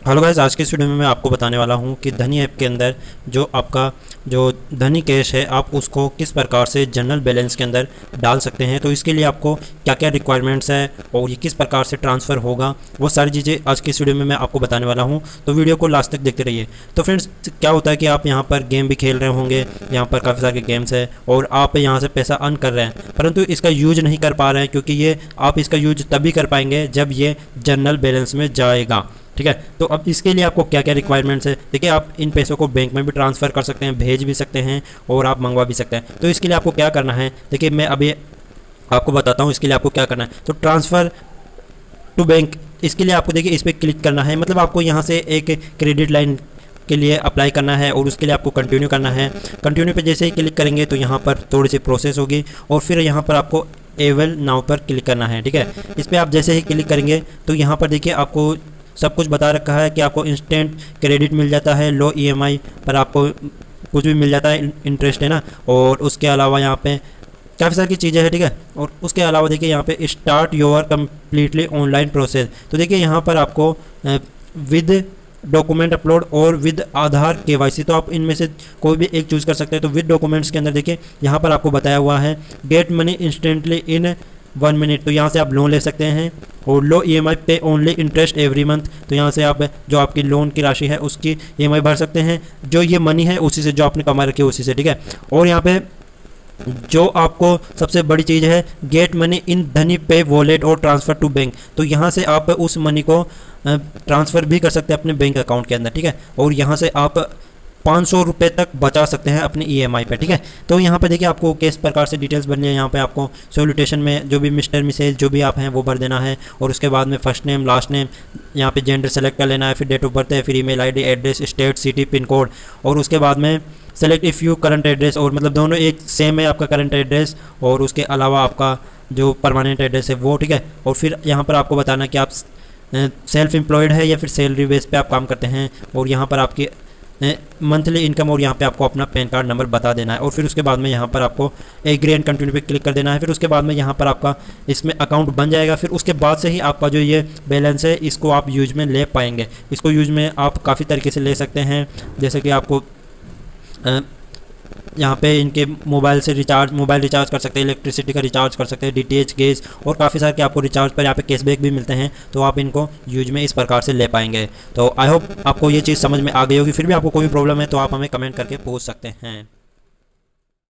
Hello guys, आज के इस वीडियो में मैं आपको बताने वाला हूं कि धनी ऐप के अंदर जो आपका जो धनी कैश है आप उसको किस प्रकार से जनरल बैलेंस के अंदर डाल सकते हैं। तो इसके लिए आपको क्या क्या रिक्वायरमेंट्स है और ये किस प्रकार से ट्रांसफ़र होगा, वो सारी चीज़ें आज के इस वीडियो में मैं आपको बताने वाला हूं। तो वीडियो को लास्ट तक देखते रहिए। तो फ्रेंड्स, क्या होता है कि आप यहाँ पर गेम भी खेल रहे होंगे, यहाँ पर काफ़ी सारे गेम्स है और आप यहाँ से पैसा अर्न कर रहे हैं, परंतु इसका यूज नहीं कर पा रहे हैं, क्योंकि ये आप इसका यूज तभी कर पाएंगे जब ये जनरल बैलेंस में जाएगा। ठीक है, तो अब इसके लिए आपको क्या क्या रिक्वायरमेंट्स है। देखिए, आप इन पैसों को बैंक में भी ट्रांसफ़र कर सकते हैं, भेज भी सकते हैं और आप मंगवा भी सकते हैं। तो इसके लिए आपको क्या करना है, देखिए मैं अभी आपको बताता हूँ इसके लिए आपको क्या करना है। तो ट्रांसफ़र टू बैंक, इसके लिए आपको देखिए इस पर क्लिक करना है। मतलब आपको यहाँ से एक क्रेडिट लाइन के लिए अप्लाई करना है और उसके लिए आपको कंटिन्यू करना है। कंटिन्यू पे जैसे ही क्लिक करेंगे तो यहाँ पर थोड़ी सी प्रोसेस होगी और फिर यहाँ पर आपको एवेल नाउ पर क्लिक करना है। ठीक है, इस पर आप जैसे ही क्लिक करेंगे तो यहाँ पर देखिए आपको सब कुछ बता रखा है कि आपको इंस्टेंट क्रेडिट मिल जाता है, लो ईएमआई पर आपको कुछ भी मिल जाता है, इंटरेस्ट है ना। और उसके अलावा यहाँ पे काफ़ी सारी चीज़ें हैं। ठीक है, और उसके अलावा देखिए यहाँ पे start your completely online process. तो देखिए यहाँ पर आपको विद डॉक्यूमेंट अपलोड और विद आधार केवाईसी, तो आप इनमें से कोई भी एक चूज़ कर सकते हैं। तो विद डॉक्यूमेंट्स के अंदर देखिए यहाँ पर आपको बताया हुआ है get money instantly in 1 minute. तो यहाँ से आप लोन ले सकते हैं और low EMI pay only interest every month. तो यहाँ से आप जो आपकी लोन की राशि है उसकी ईएमआई भर सकते हैं, जो ये मनी है उसी से, जो आपने कमा रखी है उसी से। ठीक है, और यहाँ पे जो आपको सबसे बड़ी चीज़ है गेट मनी इन धनी पे वॉलेट और ट्रांसफ़र टू बैंक। तो यहाँ से आप उस मनी को ट्रांसफ़र भी कर सकते हैं अपने बैंक अकाउंट के अंदर। ठीक है, और यहाँ से आप 500 रुपये तक बचा सकते हैं अपनी ईएमआई पे। ठीक है, तो यहाँ पे देखिए आपको किस प्रकार से डिटेल्स भरनी है। यहाँ पे आपको सॉल्यूटेशन में जो भी मिस्टर मिसेज जो भी आप हैं वो भर देना है और उसके बाद में फर्स्ट नेम लास्ट नेम, यहाँ पे जेंडर सेलेक्ट कर लेना है, फिर डेट ऑफ बर्थ है, फिर email ID, address, state, city, pin code, और उसके बाद में select if you current address, और मतलब दोनों एक सेम है आपका करंट एड्रेस और उसके अलावा आपका जो परमानेंट एड्रेस है वो। ठीक है, और फिर यहाँ पर आपको बताना कि आप सेल्फ एम्प्लॉयड है या फिर सैलरी बेस पे आप काम करते हैं, और यहाँ पर आपकी मंथली इनकम, और यहाँ पे आपको अपना पैन कार्ड नंबर बता देना है। और फिर उसके बाद में यहाँ पर आपको एग्री एंड कंटिन्यू पे क्लिक कर देना है। फिर उसके बाद में यहाँ पर आपका इसमें अकाउंट बन जाएगा। फिर उसके बाद से ही आपका जो ये बैलेंस है इसको आप यूज में ले पाएंगे। इसको यूज में आप काफ़ी तरीके से ले सकते हैं, जैसे कि आपको यहाँ पे इनके मोबाइल रिचार्ज कर सकते हैं, इलेक्ट्रिसिटी का रिचार्ज कर सकते हैं, डीटीएच, गैस, और काफ़ी सारे के आपको रिचार्ज पर यहाँ पे कैशबैक भी मिलते हैं। तो आप इनको यूज में इस प्रकार से ले पाएंगे। तो आई होप आपको ये चीज़ समझ में आ गई होगी। फिर भी आपको कोई प्रॉब्लम है तो आप हमें कमेंट करके पूछ सकते हैं।